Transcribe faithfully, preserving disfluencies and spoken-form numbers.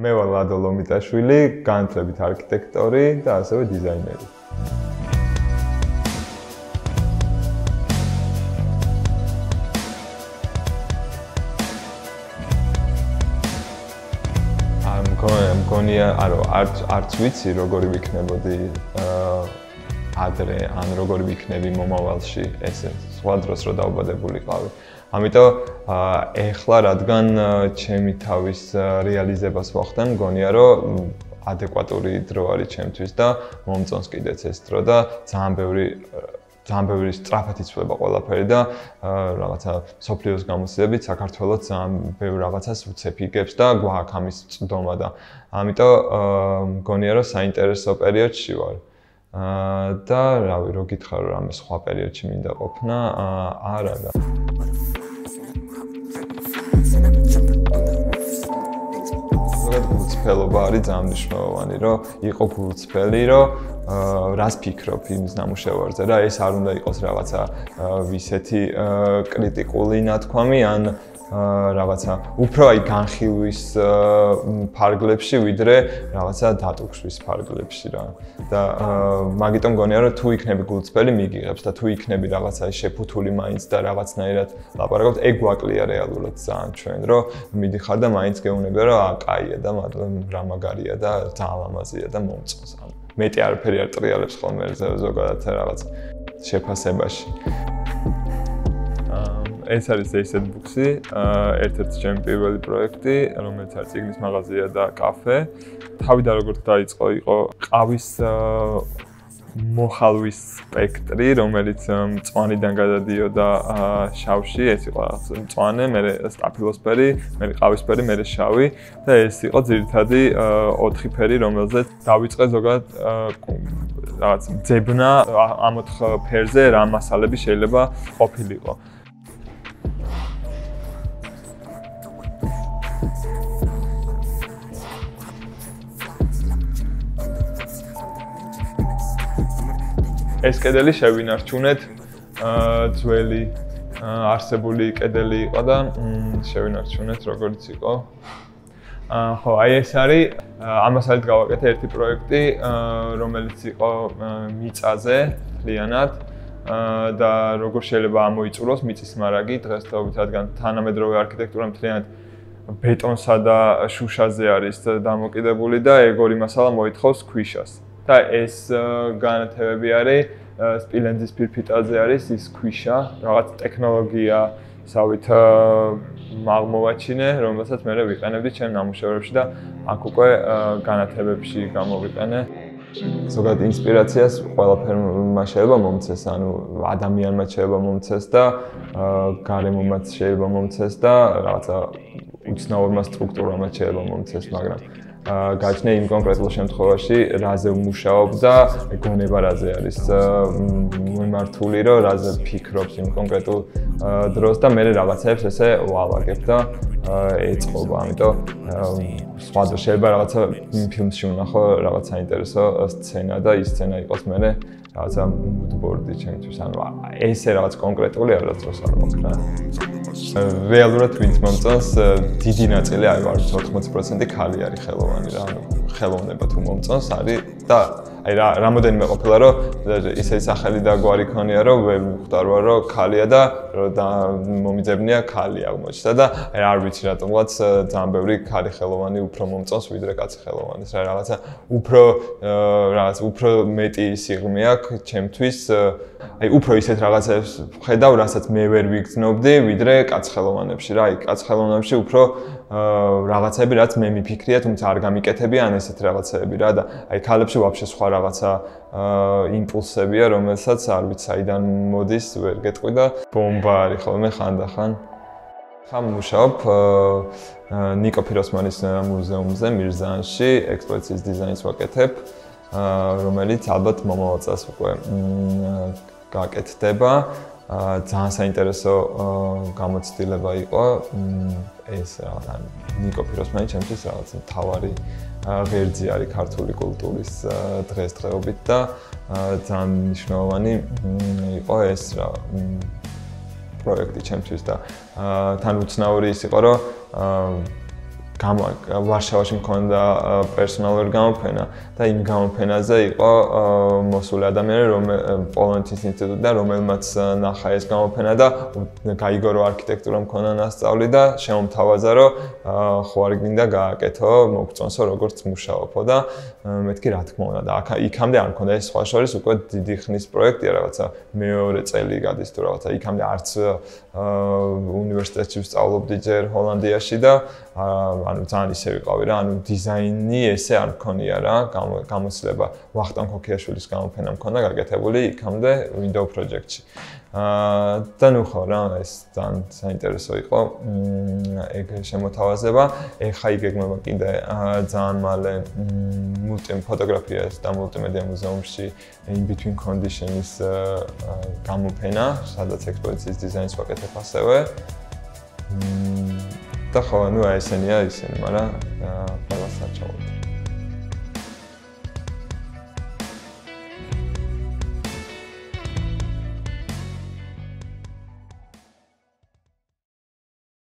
მე ვარ ლადო ლომიტაშვილი, განათლებით არქიტექტორი და ასევე დიზაინერი. მგონია, არა, არც არც ვიცი როგორი ვიქნებოდი ადრე, ან როგორი ვიქნები მომავალში, ესე სხვა დროს რო დაუბადებულიყავი. ამიტომ ეხლა რადგან ჩემი თავის რეალიზებას მოხდა, მგონია რომ ადეკვატური დრო არის ჩემთვის და მომწონს კიდეც ეს დრო და ძალიან ბევრი ძალიან ბევრი სწრაფად იცვლება ყველაფერი და რაღაცა სოფლიოს გამოცდილებით საქართველოს ძალიან ბევრ რაღაცას უცეფიგებს და გვაქვს ამის წვდომა და ამიტომ მგონია რომ საინტერესო პერიოდში ვარ. და რავი, რო გითხარ რომ ამის სხვა პერიოდში მინდა ყოფნა, არა და გულწრფელობა არის ძალიან მნიშვნელოვანი, რომ იყო გულწრფელი, რომ რას ფიქრობ იმის ნამუშევარზე რა ეს არ უნდა იყოს რაღაცა ვისეთი კრიტიკული ნათქვამი ან რაღაცა უფრო აი განხილვის ფარგლებში ვიდრე რაღაცა დატუქშვის ფარგლებში რა და მაგიტომ მგონია რომ თუ იქნები გულწრფელი მიგიღებს და თუ იქნები რაღაცა შეფუთული მაინც და რაღაცნაირად ლაპარაკობთ ეგ გვაკლია რეალურად ძალიან ჩვენ რომ მიდიხარ და მაინც გეუბნება რომ აა კაია და რა მაგარია და ძალიან ლამაზია და მომწონს მეტი არაფერი არ ტრიალებს ხოლმე ზოგადად რაღაც შეფასებაში. ეს არის Acid Books-ი, ერთ-ერთი ჩემი პირველი პროექტი, რომელიც არის წიგნის მაღაზია და კაფე. თავიდან როგორც დაიწყო, იყო ყავის მოხალვის სპექტრი, რომელიც მწვანიდან გადადიოდა შავში, ეს იყო მწვანე, მერე სტაფილოსფერი, მერე ყავისფერი, მერე შავი და ეს იყო ძირითადი ოთხი ფერი, რომელზეც დავიწყე ზოგადად რაღაც ძებნა ამ ოთხ ფერზე რა მასალები შეიძლება ყოფილიყო. ეს კედელი შევინარჩუნეთ, ძველი არსებული კედელი იყო და შევინარჩუნეთ როგორც იყო. ხო, აი ეს არის ამასალით გავაკეთე ერთი პროექტი, რომელიც იყო მიწაზე მთლიანად და როგორ შეიძლება ამოიწუროს მიწის მარაგი დღესდღეობით, რადგან თანამედროვე არქიტექტურა მთლიანად ბეტონსა და შუშაზე არის დამოკიდებული და ეგ ორი მასალა მოითხოვს ქვიშას. და ეს განათებები არის სპილენძის ფირფიტაზე არის ის ქვიშა, რაღაც ტექნოლოგია, სავით მაღმოვაჩინე, რომელსაც მე ვიყენებდი ჩემ ნამუშევრებში და აქ უკვე განათებებში გამოვიყენე. ზოგადად ინსპირაციას ყველაფერმა შეიძლება მომცეს, ანუ ადამიანმა შეიძლება მომცეს და გარემომაც შეიძლება მომცეს და რაღაცა უცნაურმა სტრუქტურამაც შეიძლება მომცეს, მაგრამ გაჩნე იმ კონკრეტულ შემთხვევაში, რაზე ვმუშაობ და გონება რაზე არის მიმართული, რომ რაზე ფიქრობს იმ კონკრეტულ დროს და მე რაღაცებს ესე ვალაგებ და ეწყობა. ამიტომ სხვა დრო შეიძლება რაღაცა ფილმში ვნახო რაღაც საინტერესო სცენა და ის სცენა იყოს მე რაღაცა moodboard-ი ჩემთვის, ანუ ესე რაღაც კონკრეტული არასდროს არ მაქვს რა. რეალურად ვინც მომწონს, დიდი ნაწილი აი ვარ ოთხმოცი პროცენტი ქალი არის ხელოვანი რა, ანუ ხელოვნება თუ მომწონს არის და აი რა რამოდენიმე ყოფილა რომ ისეთი სახელი და გვარი ქონია რომ ვერ მიხვდარ რომ ქალია და მომიძებნია ქალი აღმოჩნდა და აი არ ვიცი რატომღაც ძალიან ბევრი ქალი ხელოვანი უფრო მომწონს ვიდრე კაცი ხელოვანის რა რაღაცა უფრო რაღაც უფრო მეტი სიღრმე აქვს ჩემთვის აი უფრო ისეთ რაღაცებს ხედავ რასაც მე ვერ ვიგრძნობდი ვიდრე კაც ხელოვანებში რა აი კაც ხელოვანებში უფრო რაღაცები რაც მე მიფიქრია თუმცა არ გამიკეთებიან ესეთ რაღაცები რა და აი ქალებში ვაფშე სხვა რაღაცა იმპულსებია რომელსაც არ ვიცი საიდან მოდის ვერ გეტყვი და ბომბა არის ხოლმე ხანდახან ხამ მუშაობ ნიკო ფიროსმანის მუზეუმზე მირზანში ექსპოზიციის დიზაინს ვაკეთებ რომელიც ალბათ მომავალ წელს უკვე გაკეთდება ძალიან საინტერესო გამოცდილება იყო ეს რა ნიკო ფიროსმანი ჩემთვის რაღაც მთავარი ღერძი არის ქართული კულტურის დღესდღეობით და ძალიან მნიშვნელოვანი იყო ეს რა პროექტი ჩემთვის და თან უცნაური ის იყო რომ ვარშავაში მქონდა პერსონალური გამოფენა და იმ გამოფენაზე იყო მოსული ადამიანი, რომელიც პოლონეთის ინსტიტუტიდან, რომელმაც ნახა ეს გამოფენა და გაიგო რომ არქიტექტურა მქონდა ნასწავლი და შემომთავაზა რომ ხო არ გინდა გააკეთო, მოგწონსო როგორც მუშაობო და მეთქი რა თქმა უნდა და იქამდე არ მქონდა ეს სხვა შორის უკვე დიდი ხნის პროექტია რაღაცა მეორე წელი გადის თუ რაღაცა იქამდე არც უნივერსიტეტში ვსწავლობდი ჯერ ჰოლანდიაში და ანუ ძალიან ისე ვიყავი რა, ანუ დიზაინი ესე არ მქონია რა, გამოცდილება ვახტანგ ქოქიაშვილის გამოფენა მქონდა გაკეთებული იქამდე Windows project-ში. აა და ნუ ხო რა, ეს ძალიან საინტერესო იყო ეგ შემოთავაზება. ეხა იგეგმება კიდე ძალიან მალე multi ფოტოგრაფიას და multimedia მუზეუმში in between conditions გამოფენა, სადაც ექსპოზიციის დიზაინს ვაკეთებ ასევე. და ხო, ну, ესენია ისინი, მაგრამ